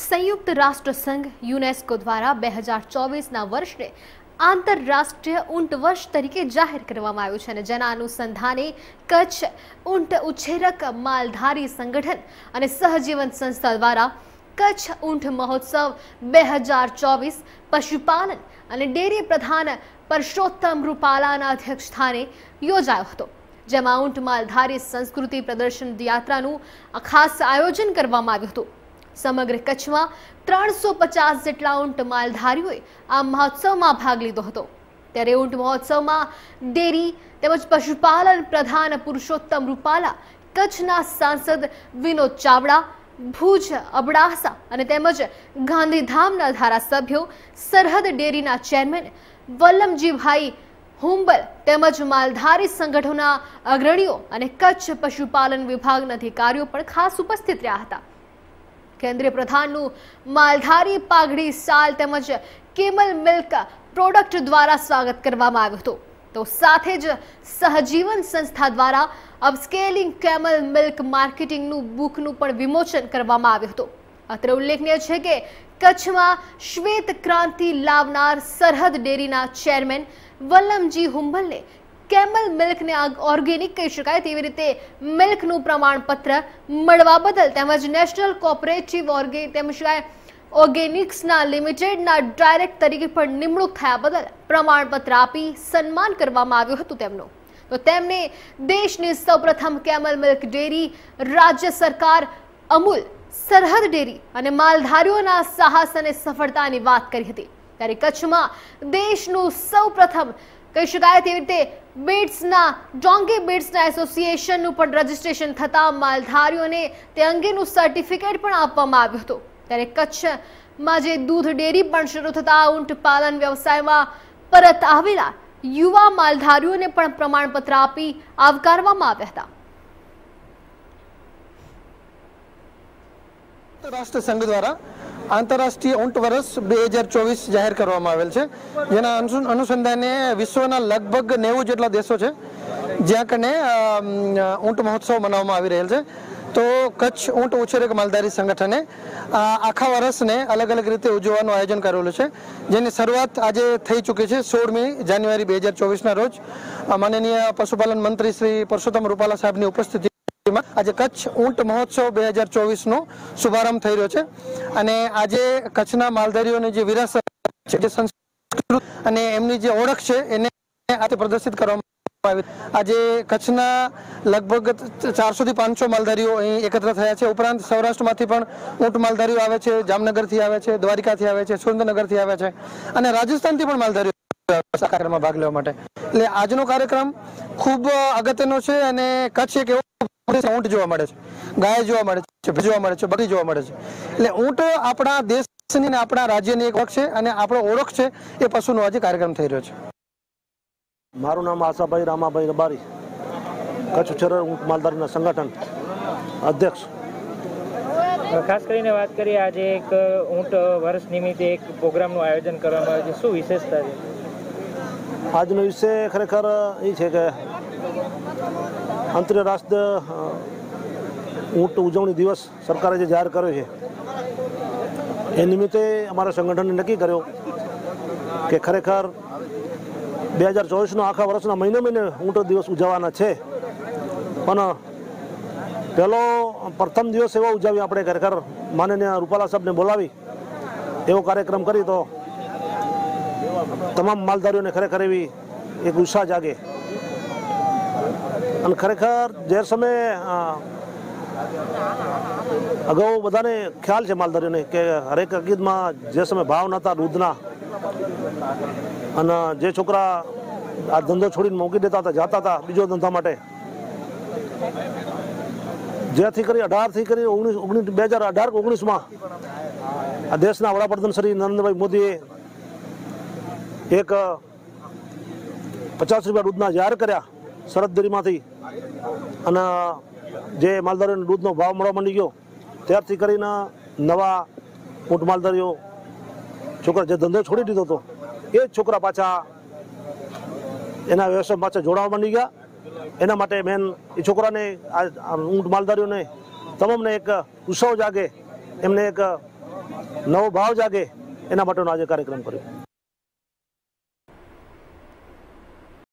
संयुक्त राष्ट्र संघ यूनेस्को द्वारा 2024 वर्षने आंतरराष्ट्रीय ऊंट वर्ष तरीके जाहिर करवामां आव्युं छे, जेना अनुसंधाने कच्छ ऊंट उछेरक मालधारी संगठन अने सहजीवन संस्था द्वारा कच्छ ऊंट महोत्सव 2024 पशुपालन अने डेरी प्रधान परषोत्तम रूपालाना अध्यक्षस्थाने योजायो हतो, जेमां ऊंट मालधारी संस्कृति प्रदर्शन यात्रानुं खास आयोजन करवामां आव्युं हतुं। समग्र कच्छ में 350 जेटला ऊंट मालधारीओए आ महोत्सव में भाग लीधो हतो। त्यारे ऊंट महोत्सव में डेरी तेमज पशुपालन प्रधान पुरुषोत्तम रूपाला, कच्छना सांसद विनोद चावड़ा, भूज अबड़ासा अने तेमज गांधीधामना धारासभ्यो, सरहद डेरीना चेरमेन वल्लमजीभाई हुंबल तेमज मालधारी संगठनोना अग्रणीओ अने कच्छ पशुपालन विभागना अधिकारीओ पण खास उपस्थित रह्या हता। केंद्रीय प्रधानનું માલધારી પાઘડી શાલ તેમજ કેમલ મિલ્ક પ્રોડક્ટ દ્વારા સ્વાગત કરવામાં આવ્યું હતું, તો સાથે જ સહજીવન સંસ્થા દ્વારા અપસ્કેલિંગ કેમલ મિલ્ક માર્કેટિંગનું બુકનું પણ વિમોચન કરવામાં આવ્યું હતું। અત્રે ઉલ્લેખનીય છે કે કચ્છમાં શ્વેત ક્રાંતિ લાવનાર સરહદ ડેરીના ચેરમેન વલ્લમજી હુંબલને केमल मिल्क ने ऑर्गेनिक कही शकाय तेवी रीते मिल्कनु प्रमाणपत्र मळवा बदल तेमज नेशनल कोऑपरेटिव ऑर्गेनिक्सना लिमिटेडना डायरेक्ट तरीके पर निमणूक थया बदल प्रमाणपत्र आपी सन्मान करवामां आव्युं हतुं तेमनुं। तो तेमणे देशनी सौप्रथम केमल मिल्क डेरी, राज्य सरकार, अमूल, सरहद डेरी अने मालधारीओना साहस अने सफळतानी वात करी हती। त्यारे कच्छमां देशनुं सौप्रथम कही शकाय तेवी रीते बीड्सना डोंगी बीड्सना एसोसिएशनનું પણ રજીસ્ટ્રેશન થતા માલધારીઓને તે અંગેનું સર્ટિફિકેટ પણ આપવામાં આવ્યું હતું। ત્યારે કચ્છમાં જે દૂધ ડેરી પણ શરૂ થતા ઊંટ પાલન વ્યવસાયમાં પરત આવેલા યુવા માલધારીઓને પણ પ્રમાણપત્ર આપી આવકારવામાં આવ્યા હતા। राष्ट्र संघ द्वारा आंतरराष्ट्रीय ऊंट वर्ष 2024 जाहिर करवामां आवेल छे, जेना अनुसंधाने विश्वना लगभग 90 जेटला देशों छे ज्यां कने ऊंट महोत्सव मनाववामां आवी रहेल छे। तो कच्छ ऊंट उछेरक मालधारी संगठने आखा वर्षने अलग अलग रीते उजवવાનું आयोजन करेલું છે, જેની શરૂઆત આજે થઈ ચૂકી છે। 16મી જાન્યુઆરી 2024 ના રોજ માનનીય પશુપાલન મંત્રી શ્રી પરસોત્તમ રૂપાલા સાહેબની ઉપસ્થિતિ आज कच्छ ऊंट महोत्सव 2024 नो शुभारंभ थई रह्यो छे अने आजे कच्छना मालधारीओनी जे विरासत छे, जे संस्कृति अने एमनी जे ओळख छे एने आते प्रदर्शित करवामां आवी। आजे कच्छना लगभग 400 થી 500 मालधारीओ અહીં એકત્ર થયા છે। ઉપરાંત સૌરાષ્ટ્રમાંથી પણ ઊંટ માલધારીઓ આવે છે, જામનગરથી આવે છે, દ્વારિકાથી આવે છે, સુરેન્દ્રનગરથી આવે છે અને રાજસ્થાનથી પણ માલધારીઓ કાર્યક્રમમાં ભાગ લેવા માટે। એટલે આજનો કાર્યક્રમ ખૂબ અગત્યનો છે અને કચ્છ એક એવો ऊंट જોવા મળે છે, ગાય જોવા મળે છે, ભેંસ જોવા મળે છે, બકરી જોવા મળે છે। એટલે ઊંટ આપણા દેશની અને આપણા રાજ્યની એક ઓળખ છે અને આપણો ઓળખ છે એ પશુનો આજે કાર્યક્રમ થઈ રહ્યો છે। મારું નામ આશાભાઈ રામાભાઈ રબારી, કચ્છ ઉછેરક ઊંટ માલધારીના સંગઠન અધ્યક્ષ। ખાસ કરીને વાત કરીએ, આજે એક ઊંટ વર્ષ નિમિત્તે એક પ્રોગ્રામનું આયોજન કરવામાં આવ્યું છે, શું વિશેષતા છે? આજનો વિષય ખરેખર એ છે કે આંતરરાષ્ટ્રીય ઊંટ ઉજવણી દિવસ સરકારે જે જાહેર કર્યો છે એ નિમિત્તે અમારા સંગઠને નક્કી કર્યો કે ખરેખર 2024નો આખા વર્ષના મહિને ઊંટ દિવસ ઉજવવાના છે, પણ પ્રથમ દિવસ એવો ઉજવી આપણે ખરેખર માનનીય રૂપાલા સાહેબને બોલાવી એવો કાર્યક્રમ કરી તો તમામ માલધારીઓને ખરેખર એવી એક ઉત્સાહ જાગે। અને ખરેખર જે સમયે અગાઉ બધાને ખ્યાલ છે માલધારીઓને કે હરેક હકીકતમાં જે સમયે ભાવ નહોતા દૂધના અને જે છોકરા આ ધંધો છોડીને મૂકી દેતા હતા, જતા હતા બીજો ધંધા માટે, જેથી કરી 18થી કરી 2018-19માં આ દેશના વડાપ્રધાન શ્રી નરેન્દ્રભાઈ મોદીએ એક 50 રૂપિયા દૂધના જાહેર કર્યા સરહદ ડેરીમાંથી અને જે માલધારીઓને દૂધનો ભાવ મળવા માંડી ગયો ત્યારથી કરીને નવા ઊંટ માલધારીઓ છોકરા જે ધંધો છોડી દીધો હતો એ જ છોકરા પાછા એના વ્યવસાય પાછા જોડાવા માંડી ગયા। એના માટે મેન એ છોકરાને ઊંટ માલધારીઓને તમામને એક ઉત્સાહ જાગે, એમને એક નવો ભાવ જાગે એના માટેનો આજે કાર્યક્રમ કર્યો.